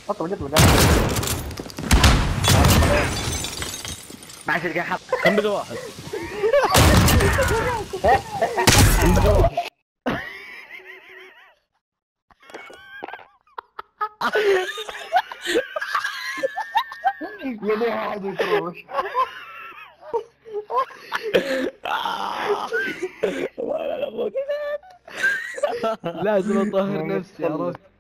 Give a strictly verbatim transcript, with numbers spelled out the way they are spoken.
حط وجهة القلب. ماشي، تلقى حط. كم بقى واحد؟ كم بقى واحد؟ يا ليه واحد يتروش. لازم اطهر نفسي، عرفت؟